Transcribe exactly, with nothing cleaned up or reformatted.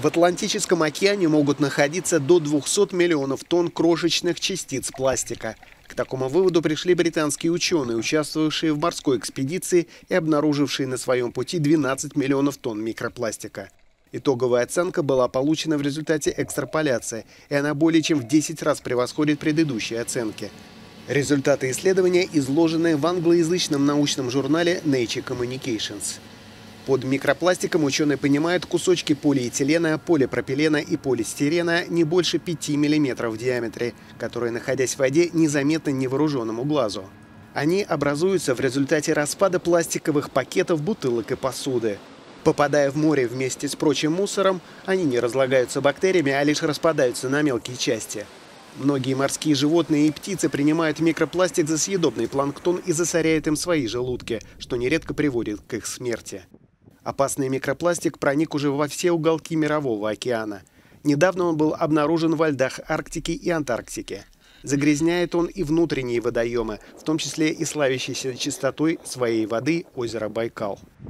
В Атлантическом океане могут находиться до двухсот миллионов тонн крошечных частиц пластика. К такому выводу пришли британские ученые, участвовавшие в морской экспедиции и обнаружившие на своем пути двенадцать миллионов тонн микропластика. Итоговая оценка была получена в результате экстраполяции, и она более чем в десять раз превосходит предыдущие оценки. Результаты исследования изложены в англоязычном научном журнале Nature Communications. Под микропластиком ученые понимают кусочки полиэтилена, полипропилена и полистирена не больше пяти миллиметров в диаметре, которые, находясь в воде, незаметны невооруженному глазу. Они образуются в результате распада пластиковых пакетов, бутылок и посуды. Попадая в море вместе с прочим мусором, они не разлагаются бактериями, а лишь распадаются на мелкие части. Многие морские животные и птицы принимают микропластик за съедобный планктон и засоряют им свои желудки, что нередко приводит к их смерти. Опасный микропластик проник уже во все уголки Мирового океана. Недавно он был обнаружен во льдах Арктики и Антарктики. Загрязняет он и внутренние водоемы, в том числе и славящиеся чистотой своей воды озеро Байкал.